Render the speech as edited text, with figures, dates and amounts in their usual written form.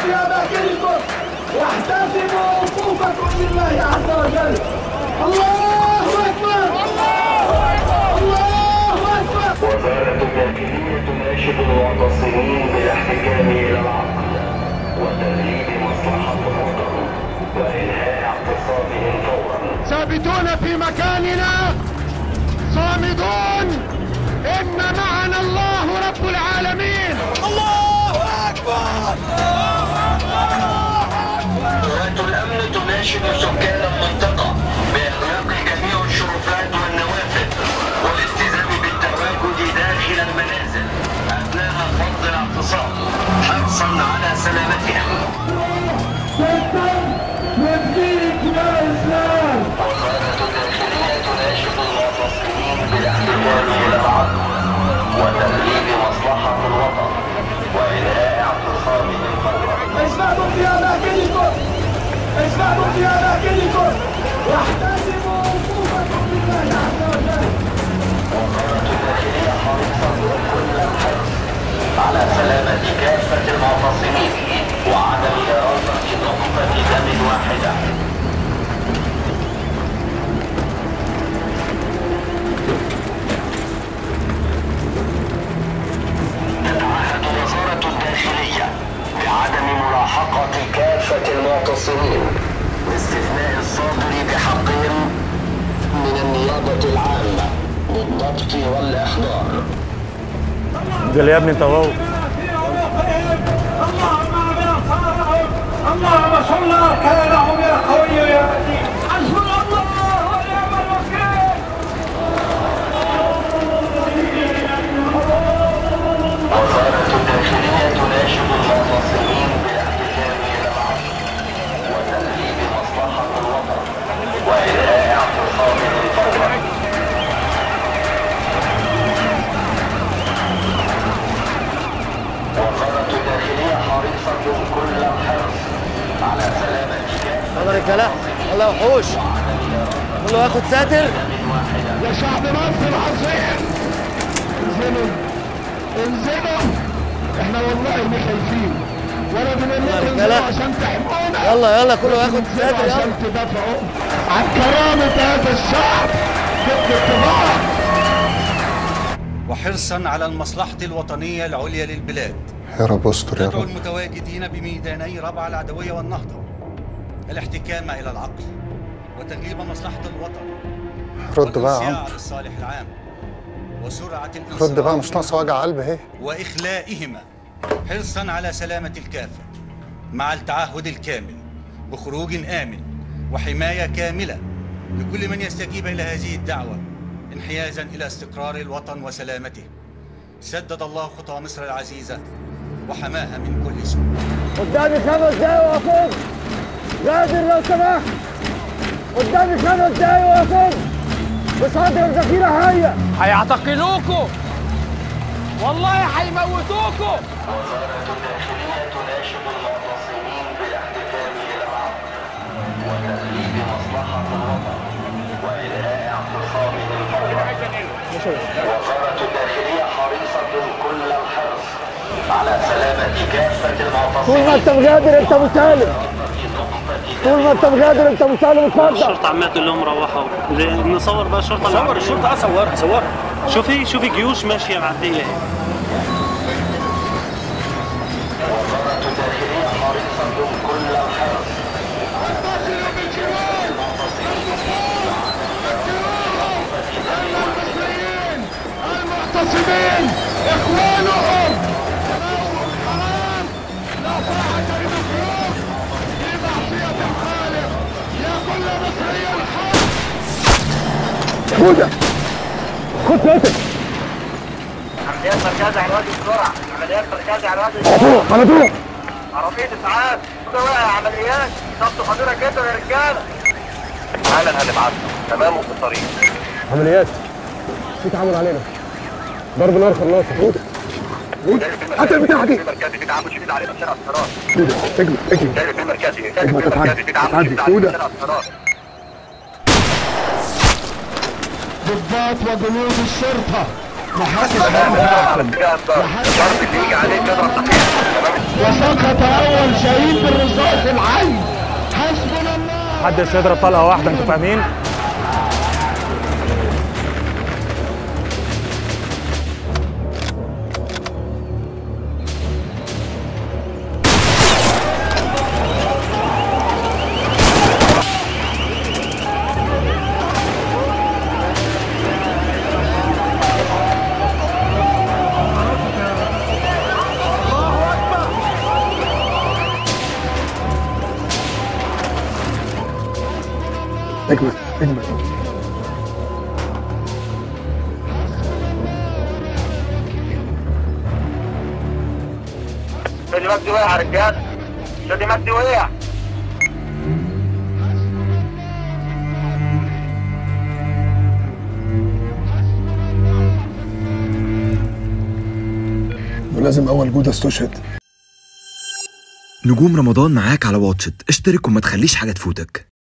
في أماكنكم واحتسبوا وقوفكم لله عز وجل. الله أكبر الله أكبر. وزارة الداخلية تناشد المعتصمين بالاحتكام إلى العقل وتغليب مصلحة الوطن وإنهاء اعتصامهم فورا. ثابتون في مكاننا صامدون، إن معنا الله رب العالمين. الله أكبر قوات الأمن تناشد سكان المنطقة بإغلاق جميع الشرفات والنوافذ والالتزام بالتواجد داخل المنازل أثناء فرض الاعتصام حرصا على سلامتهم. نبيك يا إسلام. وزارة الداخلية تناشد المعتصمين بالاحتكام إلى العدل وتغليب مصلحة الوطن وإنهاء اعتصامهم فورا. اجمعوا في أماكنكم، اجمعوا في أماكنكم واحتسبوا وقوفكم لله عز وجل. وزارة الداخلية حريصة بكل الحرص على سلامة كافة المعتصمين وعدم إرادة نقطة دم واحدة. تتعهد وزارة الداخلية بعدم ملاحقة كافة المعتصمين باستثناء الصادر بحقهم من النيابة العامة بالضبط والإحضار. انزل يا ابني انت وهو. اللهم امن اصحابهم، اللهم صل اركانهم يا قوي يا متين. حسبنا الله ونعم الوكيل. وزارة الداخلية تناشد المعتصمين بالاحتكام إلى العدل وتغليب مصلحة الوطن وإنهاء اعتصامهم فورا. وزارة الداخلية حريصة كل الحرص على سلامة كافة يلا رجاله يلا يا وحوش كله ياخد ساتر. يا شعب مصر العظيم انزلوا انزلوا، احنا والله ما خايفين ولا بنقول لكم انزلوا عشان تحمونا. يلا كله ياخد ساتر يلا عشان تدافعوا عن كرامة هذا الشعب ضد الطباع. وحرصا على المصلحة الوطنية العليا للبلاد. يا رب استر يا ندعو رب. المتواجدين بميداني ربع العدوية والنهضة الاحتكام إلى العقل وتغليب مصلحة الوطن رد بقى يا والانصياع عم، للصالح العام وسرعة رد بقى، مش الانصراف ناقصه وجع قلب اهي. وإخلائهما حرصا على سلامة الكافة مع التعهد الكامل بخروج آمن وحماية كاملة لكل من يستجيب إلى هذه الدعوة انحيازا إلى استقرار الوطن وسلامته. سدد الله خطى مصر العزيزة وحماها من كل سوء. قدامي 5 دقايق واقف. غادر لو سمحت، قدامي 5 دقايق واقف. بصدر الذخيرة هيا. هيعتقلوكوا والله هيموتوكوا. وزارة الداخلية تناشد المعتصمين بالاحتكام إلى العقل وتغليب مصلحة الوطن وإنهاء اعتصامهم فورا. وزارة الداخلية حريصة كل الحرص على سلامة كافة المعتصمين. طول ما انت مغادر انت مسالم. طول ما انت مغادر انت مسالم. اتفضل. الشرطة عمالة تقول لهم روحوا. نصور بقى الشرطة. صور الشرطة. صورها. شوفي جيوش ماشية معدية اهي. وزارة الداخلية حريصة كل الحرص المعتصمين اخوانهم لهم حرام لا طاعة لمخلوق في معصية الخالق. يا كل مصري الحق. خدها خد ساتر. عمليات مركزة على وادي بسرعة. عمليات مركزة على وادي على طول. عربية إسعاف عمليات ضبط خطيرة جدا يا رجالة. حالا هنبعتها تمام وفي الطريق. عمليات في تعامل علينا. ضرب نار خلاص. حتى البتاعة دي. في مركزي في تعامل شديد علينا في شارع السراج. اجمل جاي في مركزي. في تعدي تعامل شديد علينا في شارع السراج. ضباط وجنود الشرطة وسقط اول شهيد بالرصاص العين. حسبنا الله. محدش يضرب طلقه واحده، انتوا فاهمين؟ اجمل اجمل. شادي مجدي وقع يا رجاله، شادي مجدي وقع. ولازم اول جودة استشهد. نجوم رمضان معاك على واتشت، اشترك وما تخليش حاجة تفوتك.